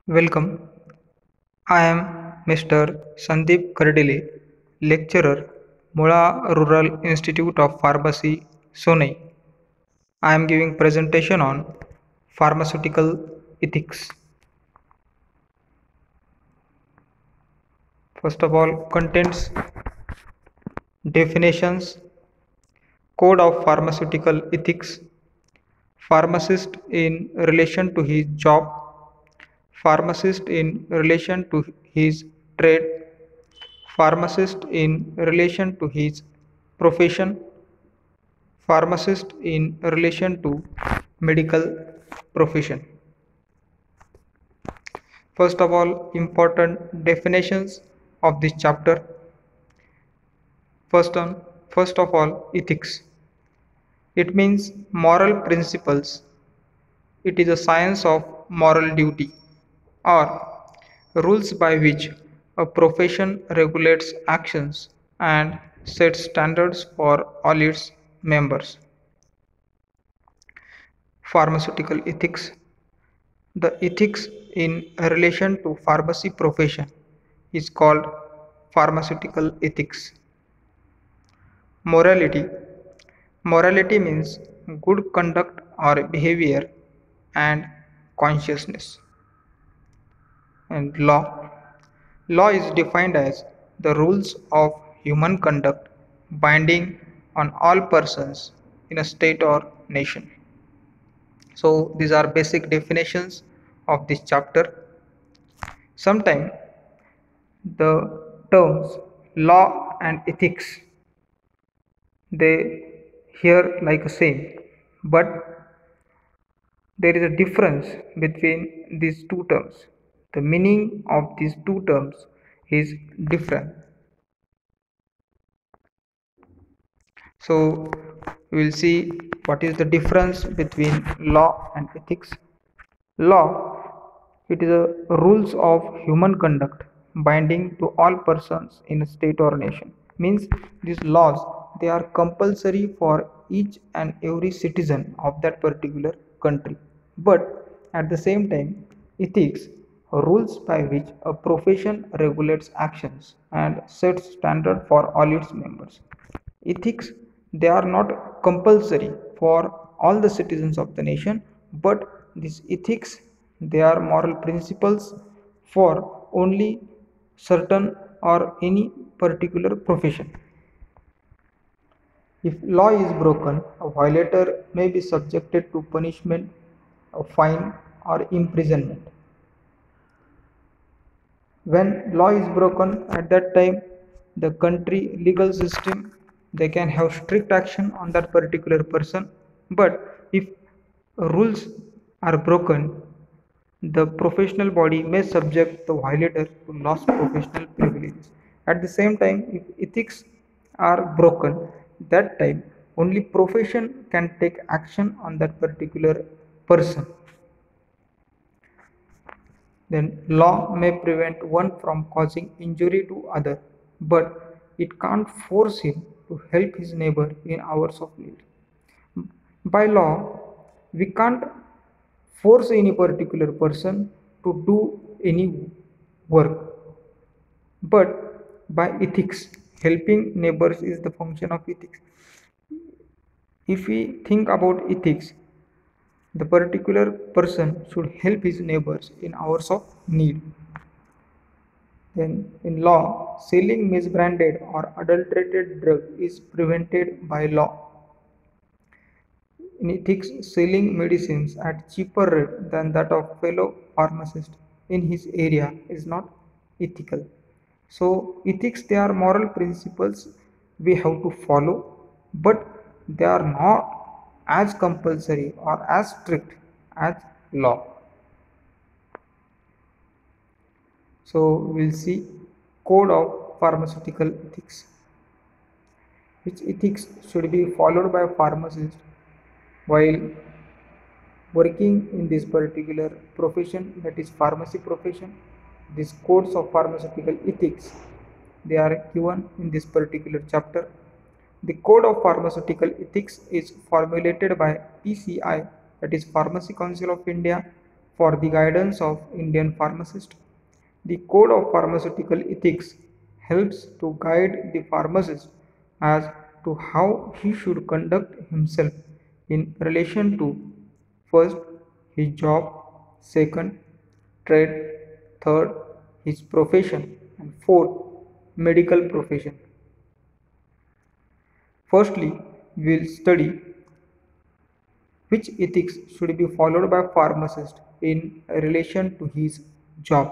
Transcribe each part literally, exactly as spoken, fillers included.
Welcome. I am Mister Sandeep Kardile, lecturer, Mula Rural Institute of Pharmacy, Sonai. I am giving presentation on pharmaceutical ethics. First of all, contents, definitions, code of pharmaceutical ethics, pharmacist in relation to his job, pharmacist in relation to his trade, pharmacist in relation to his profession, pharmacist in relation to medical profession. First of all, important definitions of this chapter. First on first of all, ethics. It means moral principles. It is a science of moral duty or rules by which a profession regulates actions and sets standards for all its members. Pharmaceutical ethics. The ethics in relation to pharmacy profession is called pharmaceutical ethics. Morality. Morality means good conduct or behavior and consciousness. And law. Law is defined as the rules of human conduct binding on all persons in a state or nation. So these are basic definitions of this chapter. Sometimes the terms law and ethics they hear like a same, but there is a difference between these two terms. The meaning of these two terms is different. So we will see what is the difference between law and ethics. Law, it is a rules of human conduct binding to all persons in a state or nation. Means these laws they are compulsory for each and every citizen of that particular country. But at the same time, ethics rules by which a profession regulates actions and sets standard for all its members. Ethics they are not compulsory for all the citizens of the nation, but these ethics they are moral principles for only certain or any particular profession. If law is broken, a violator may be subjected to punishment, a fine or imprisonment. When law is broken, at that time the country legal system they can have strict action on that particular person, but if rules are broken, the professional body may subject the violator to lost professional privileges. At the same time, if ethics are broken, that time only profession can take action on that particular person. Then law may prevent one from causing injury to other, but it can't force him to help his neighbor in hours of need. By law, we can't force any particular person to do any work, but by ethics, helping neighbors is the function of ethics. If we think about ethics, the particular person should help his neighbors in hours of need. Then, in law, selling misbranded or adulterated drug is prevented by law. In ethics, selling medicines at cheaper rate than that of fellow pharmacist in his area is not ethical. So, ethics they are moral principles we have to follow, but they are not as compulsory or as strict as law. So we'll see code of pharmaceutical ethics. Which ethics should be followed by a pharmacist while working in this particular profession, that is pharmacy profession. These codes of pharmaceutical ethics they are given in this particular chapter. The code of pharmaceutical ethics is formulated by P C I, that is Pharmacy Council of India, for the guidance of Indian pharmacist. The Code of Pharmaceutical Ethics helps to guide the pharmacist as to how he should conduct himself in relation to first, his job, second, trade, third, his profession, and fourth, medical profession. Firstly, we will study which ethics should be followed by a pharmacist in relation to his job.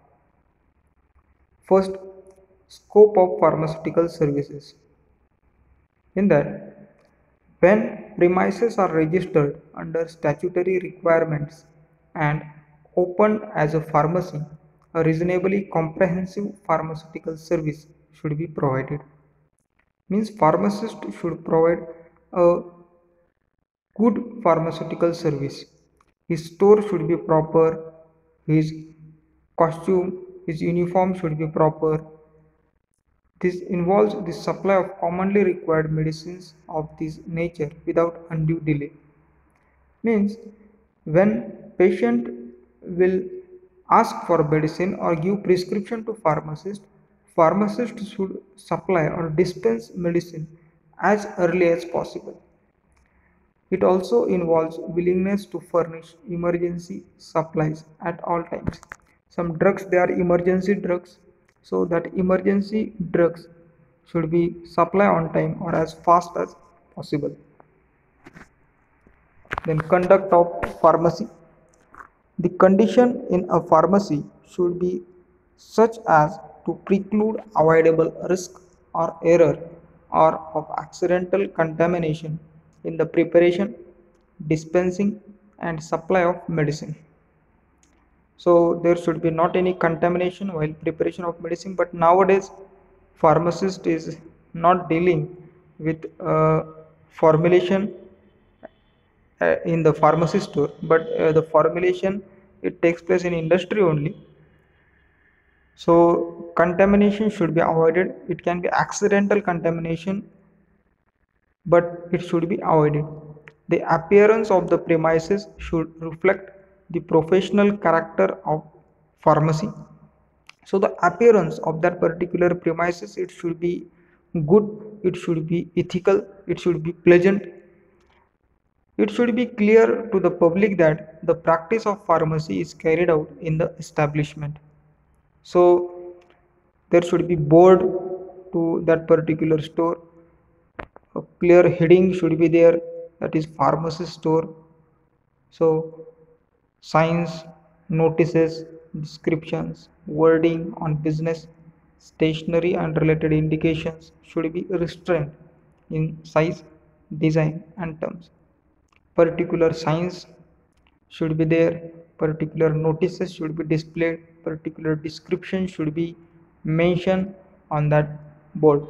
First, scope of pharmaceutical services. In that, when premises are registered under statutory requirements and opened as a pharmacy, a reasonably comprehensive pharmaceutical service should be provided. Means pharmacist should provide a good pharmaceutical service. His store should be proper, his costume, his uniform should be proper. This involves the supply of commonly required medicines of this nature without undue delay. Means when patient will ask for medicine or give prescription to pharmacist, pharmacist should supply or dispense medicine as early as possible. It also involves willingness to furnish emergency supplies at all times. Some drugs, they are emergency drugs, so that emergency drugs should be supplied on time or as fast as possible. Then conduct of pharmacy. The condition in a pharmacy should be such as to preclude avoidable risk or error or of accidental contamination in the preparation, dispensing and supply of medicine. So there should be not any contamination while preparation of medicine, but nowadays pharmacist is not dealing with uh, formulation uh, in the pharmacy store, but uh, the formulation it takes place in industry only. So contamination should be avoided. It can be accidental contamination, but it should be avoided. The appearance of the premises should reflect the professional character of pharmacy. So the appearance of that particular premises, it should be good, it should be ethical, it should be pleasant. It should be clear to the public that the practice of pharmacy is carried out in the establishment. So there should be board to that particular store. A clear heading should be there, that is pharmacy store. So signs, notices, descriptions, wording on business, stationery and related indications should be restrained in size, design and terms. Particular signs should be there, particular notices should be displayed, particular description should be mentioned on that board.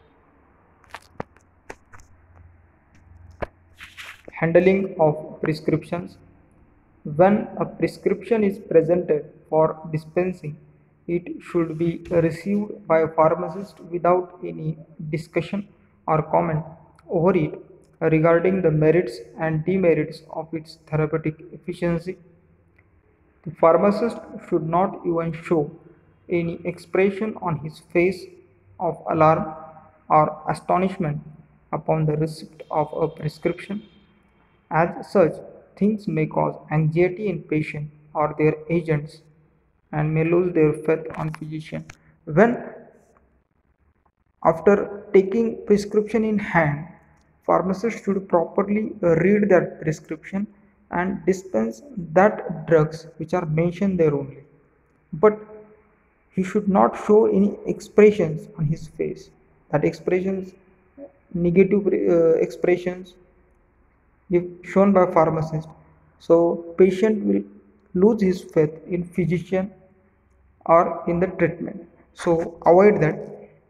Handling of prescriptions. When a prescription is presented for dispensing, it should be received by a pharmacist without any discussion or comment over it regarding the merits and demerits of its therapeutic efficiency. The pharmacist should not even show any expression on his face of alarm or astonishment upon the receipt of a prescription. As such, things may cause anxiety in patient or their agents and may lose their faith on physician. When after taking prescription in hand, pharmacist should properly read that prescription and dispense that drugs which are mentioned there only. But he should not show any expressions on his face. That expressions, negative uh, expressions, if shown by pharmacist, so patient will lose his faith in physician or in the treatment. So avoid that.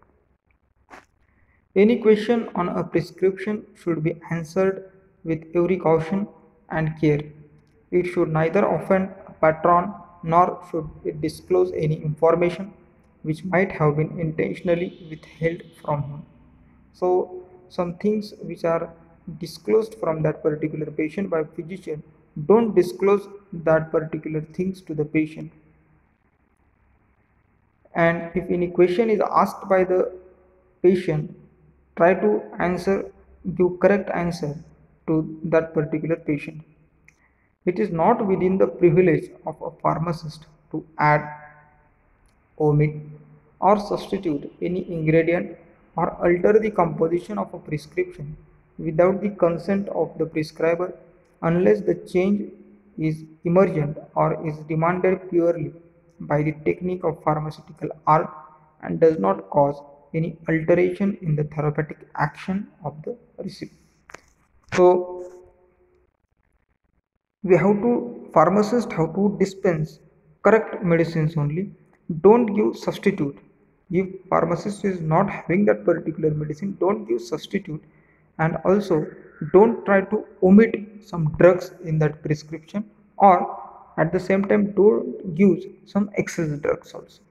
Any question on a prescription should be answered with every caution and care. It should neither offend a patron nor should it disclose any information which might have been intentionally withheld from him. So some things which are disclosed from that particular patient by physician don't disclose that particular things to the patient. And if any question is asked by the patient, try to answer, give correct answer to that particular patient. It is not within the privilege of a pharmacist to add, omit, or substitute any ingredient or alter the composition of a prescription without the consent of the prescriber, unless the change is emergent or is demanded purely by the technique of pharmaceutical art and does not cause any alteration in the therapeutic action of the receipt. So we have to, pharmacists have to dispense correct medicines only. Don't give substitute. If pharmacist is not having that particular medicine, don't give substitute. And also don't try to omit some drugs in that prescription, or at the same time don't use some excess drugs also.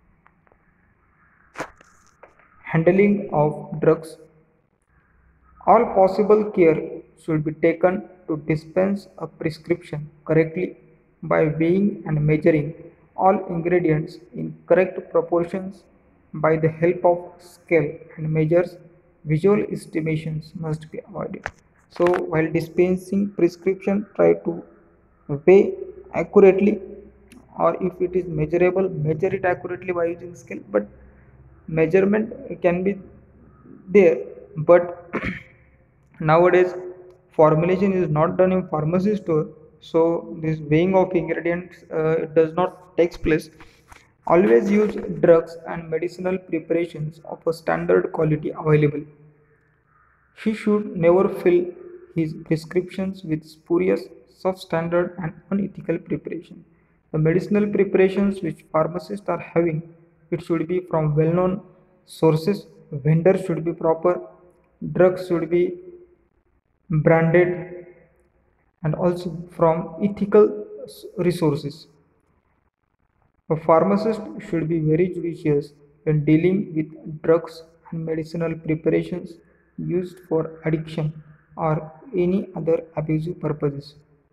Handling of drugs. All possible care should be taken to dispense a prescription correctly by weighing and measuring all ingredients in correct proportions by the help of scale and measures. Visual estimations must be avoided. So while dispensing prescription, try to weigh accurately, or if it is measurable, measure it accurately by using scale. But measurement can be there, but nowadays formulation is not done in pharmacy store, so this weighing of ingredients uh, does not takes place. Always use drugs and medicinal preparations of a standard quality available. He should never fill his prescriptions with spurious, substandard and unethical preparation. The medicinal preparations which pharmacists are having, it should be from well-known sources, vendors should be proper, drugs should be branded, and also from ethical resources. A pharmacist should be very judicious when dealing with drugs and medicinal preparations used for addiction or any other abusive purposes.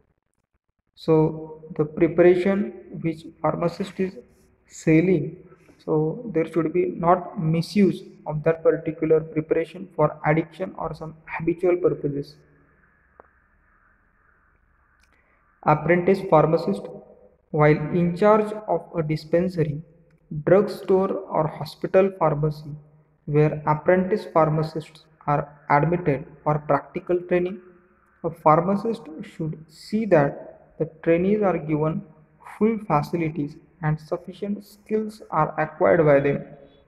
So the preparation which pharmacist is selling, so there should be not misuse of that particular preparation for addiction or some habitual purposes. Apprentice pharmacist. While in charge of a dispensary, drugstore or hospital pharmacy where apprentice pharmacists are admitted for practical training, a pharmacist should see that the trainees are given full facilities and sufficient skills are acquired by them.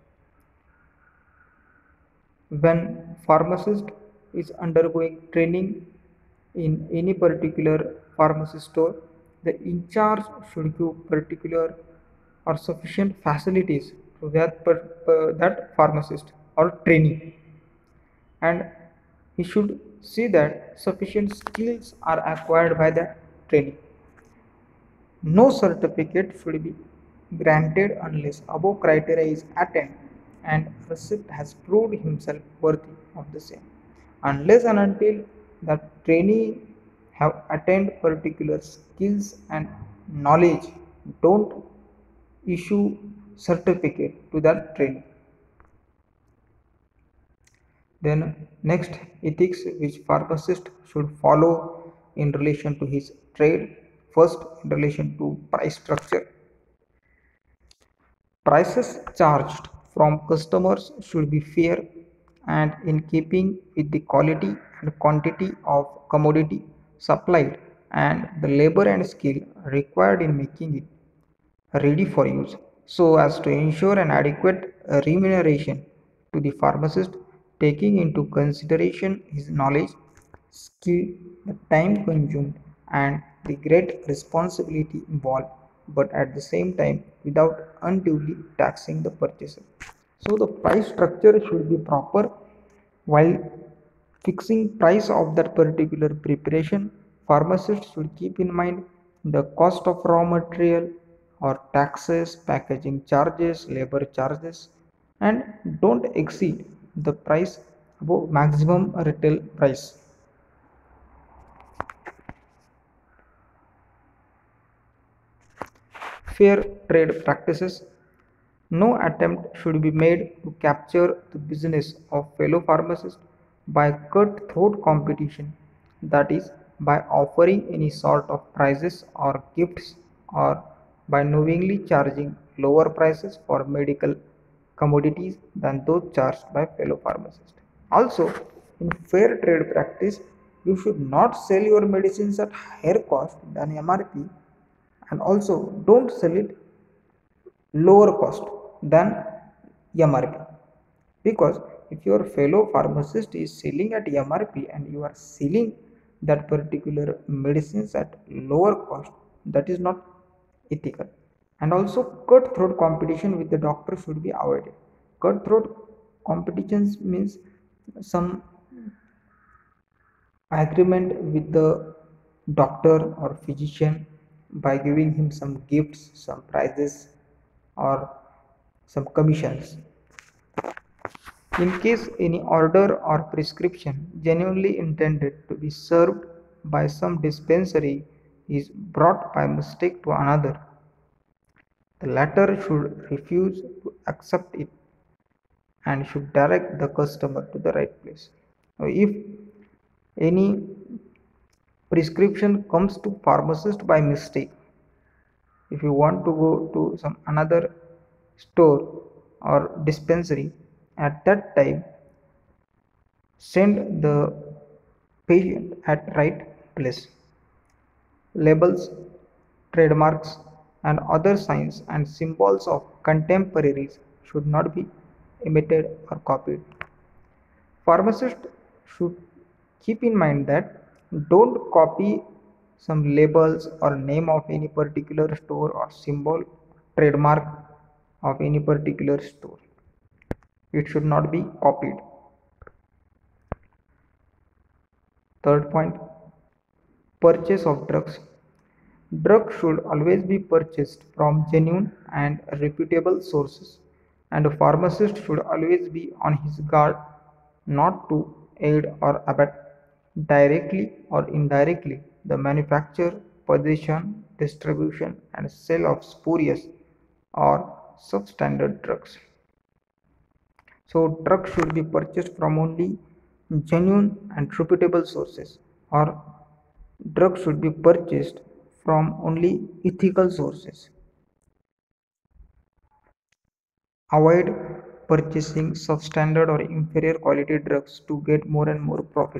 When pharmacist is undergoing training in any particular pharmacy store, the in charge should give particular or sufficient facilities to that, per, per, that pharmacist or trainee, and he should see that sufficient skills are acquired by the trainee. No certificate should be granted unless above criteria is attained and recipient has proved himself worthy of the same. Unless and until the trainee have attained particular skills and knowledge, don't issue certificate to that trainee. Then next, ethics which pharmacist should follow in relation to his trade. First, in relation to price structure. Prices charged from customers should be fair and in keeping with the quality and quantity of commodity supplied and the labor and skill required in making it ready for use, so as to ensure an adequate remuneration to the pharmacist, taking into consideration his knowledge, skill, the time consumed, and the great responsibility involved, but at the same time without unduly taxing the purchaser. So the price structure should be proper. While fixing price of that particular preparation, pharmacists should keep in mind the cost of raw material or taxes, packaging charges, labor charges, and don't exceed the price above maximum retail price. Fair trade practices. No attempt should be made to capture the business of fellow pharmacists by cutthroat competition, that is, by offering any sort of prizes or gifts, or by knowingly charging lower prices for medical commodities than those charged by fellow pharmacists. Also, in fair trade practice, you should not sell your medicines at higher cost than M R P, and also don't sell it lower cost than M R P, because if your fellow pharmacist is selling at M R P and you are selling that particular medicines at lower cost, that is not ethical. And also cutthroat competition with the doctor should be avoided. Cutthroat competitions means some agreement with the doctor or physician by giving him some gifts, some prizes, or some commissions. In case any order or prescription genuinely intended to be served by some dispensary is brought by mistake to another, the latter should refuse to accept it and should direct the customer to the right place. Now, if any prescription comes to pharmacist by mistake, if you want to go to some another store or dispensary, at that time send the patient at right place. Labels, trademarks, and other signs and symbols of contemporaries should not be imitated or copied. Pharmacists should keep in mind that don't copy some labels or name of any particular store or symbol, trademark of any particular store. It should not be copied. Third point, purchase of drugs. Drugs should always be purchased from genuine and reputable sources, and a pharmacist should always be on his guard not to aid or abet directly or indirectly the manufacture, possession, distribution, and sale of spurious or substandard drugs. So, drugs should be purchased from only genuine and reputable sources, or drugs should be purchased from only ethical sources. Avoid purchasing substandard or inferior quality drugs to get more and more profit.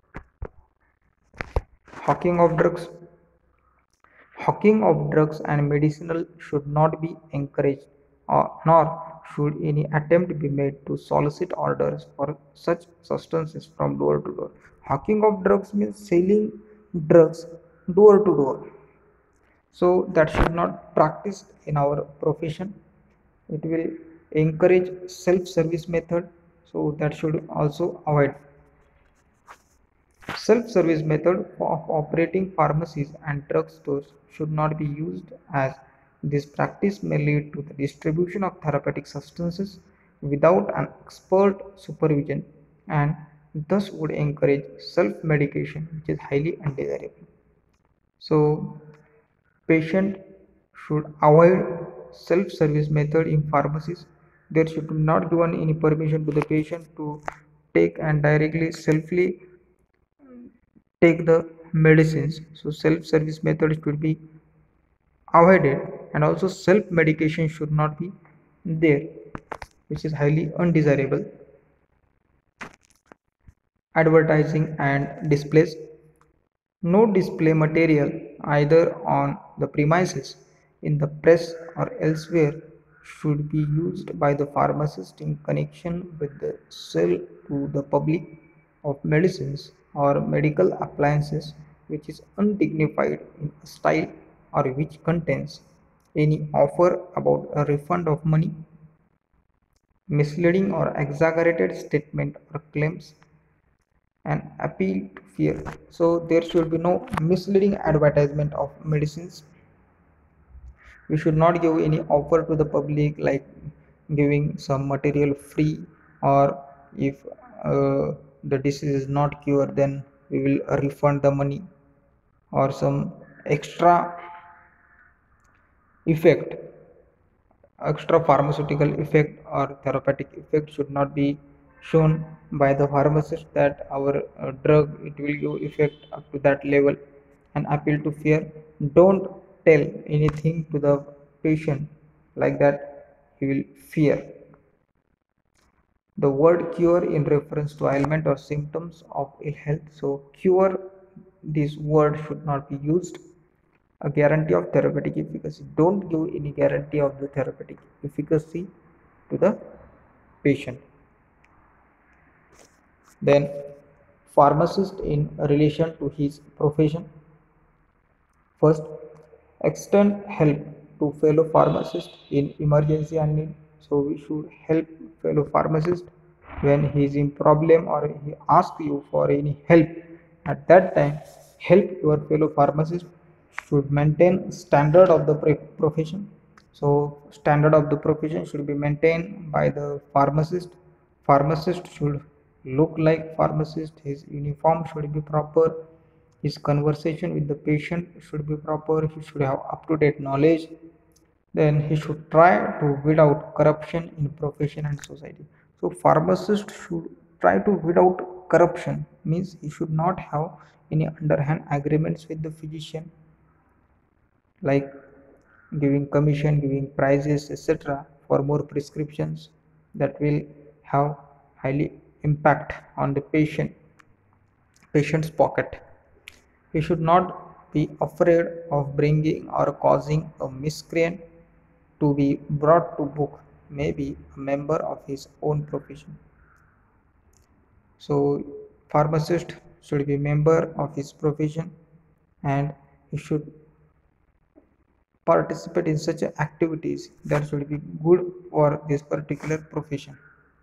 Hawking of drugs. Hawking of drugs and medicinal should not be encouraged, or, nor should any attempt be made to solicit orders for such substances from door to door. Hawking of drugs means selling drugs door to door. So that should not practice in our profession. It will encourage self-service method, so that should also avoid. Self-service method of operating pharmacies and drug stores should not be used, as this practice may lead to the distribution of therapeutic substances without an expert supervision and thus would encourage self-medication, which is highly undesirable. So, patient should avoid self-service method in pharmacies. There should not given any permission to the patient to take and directly selfly take the medicines. So self-service method should be avoided, and also self-medication should not be there, which is highly undesirable. Advertising and displays. No display material either on the premises, in the press, or elsewhere should be used by the pharmacist in connection with the sale to the public of medicines or medical appliances which is undignified in style or which contains any offer about a refund of money, misleading or exaggerated statement or claims, and appeal to fear. So there should be no misleading advertisement of medicines. We should not give any offer to the public like giving some material free, or if uh, the disease is not cured, then we will refund the money, or some extra effect, extra pharmaceutical effect or therapeutic effect should not be shown by the pharmacist, that our uh, drug it will give effect up to that level and appeal to fear. Don't tell anything to the patient like that, he will fear. The word cure in reference to ailment or symptoms of ill health. So cure, this word should not be used. A guarantee of therapeutic efficacy. Don't give any guarantee of the therapeutic efficacy to the patient. Then pharmacist in relation to his profession. First, extend help to fellow pharmacist in emergency and need. So we should help fellow pharmacist when he is in problem or he asks you for any help. At that time, help your fellow pharmacist. Should maintain standard of the profession. So standard of the profession should be maintained by the pharmacist. Pharmacist should look like pharmacist. His uniform should be proper. His conversation with the patient should be proper. He should have up-to-date knowledge. Then he should try to weed out corruption in profession and society. So pharmacist should try to weed out corruption, means he should not have any underhand agreements with the physician, like giving commission, giving prices, et cetera for more prescriptions that will have highly impact on the patient patient's pocket. He should not be afraid of bringing or causing a miscreant to be brought to book, maybe a member of his own profession. So pharmacist should be member of his profession and he should participate in such activities that should be good for this particular profession.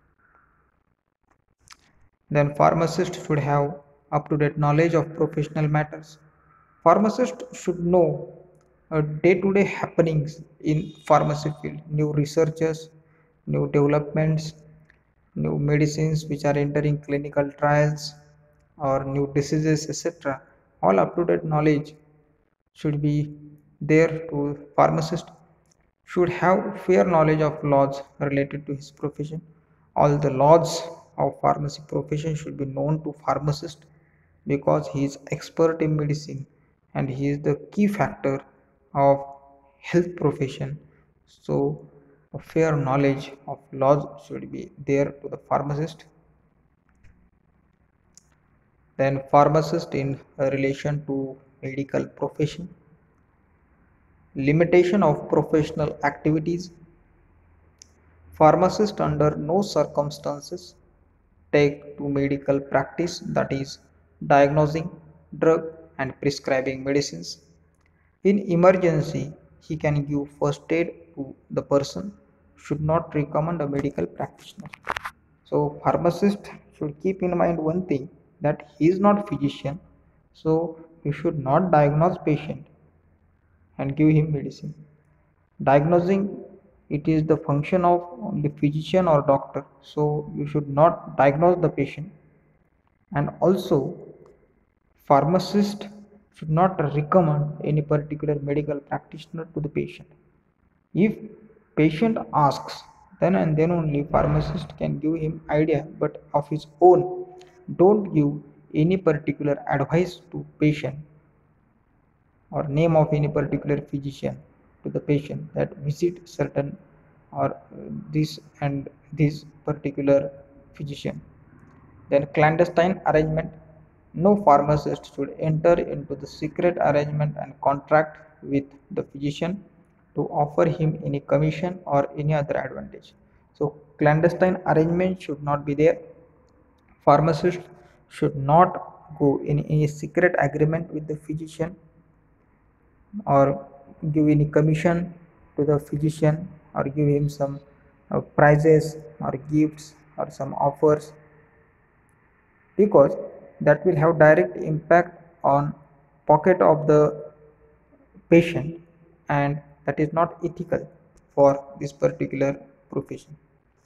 Then pharmacist should have up-to-date knowledge of professional matters. Pharmacist should know uh, day-to-day happenings in pharmacy field, new researches, new developments, new medicines which are entering clinical trials or new diseases, et cetera. All up-to-date knowledge should be there to pharmacist. Should have fair knowledge of laws related to his profession. All the laws of pharmacy profession should be known to pharmacist because he is expert in medicine and he is the key factor of health profession. So a fair knowledge of laws should be there to the pharmacist. Then pharmacist in relation to medical profession. Limitation of professional activities. Pharmacist under no circumstances take to medical practice, that is diagnosing drug and prescribing medicines. In emergency, he can give first aid to the person, should not recommend a medical practitioner. So pharmacist should keep in mind one thing, that he is not physician, so he should not diagnose patient and give him medicine. Diagnosing, it is the function of the physician or doctor, so you should not diagnose the patient. And also pharmacist should not recommend any particular medical practitioner to the patient. If patient asks, then and then only pharmacist can give him idea, but of his own don't give any particular advice to patient or name of any particular physician to the patient that visit certain or uh, this and this particular physician. Then clandestine arrangement. No pharmacist should enter into the secret arrangement and contract with the physician to offer him any commission or any other advantage. So clandestine arrangement should not be there. Pharmacist should not go in any secret agreement with the physician or give any commission to the physician or give him some uh, prizes or gifts or some offers, because that will have direct impact on pocket of the patient and that is not ethical for this particular profession.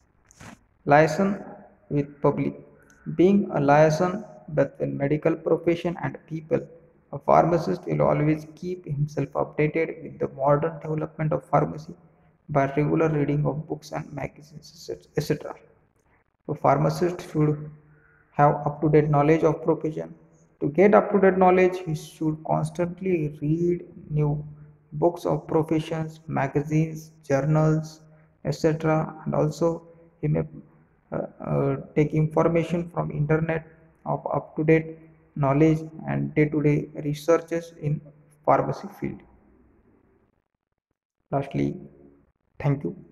Liaison with public. Being a liaison between medical profession and people, A pharmacist will always keep himself updated with the modern development of pharmacy by regular reading of books and magazines, et cetera. So pharmacist should have up-to-date knowledge of profession. To get up-to-date knowledge, he should constantly read new books of professions, magazines, journals, et cetera. And also he may uh, uh, take information from internet of up-to-date knowledge and day-to-day researches in pharmacy field. Lastly, thank you.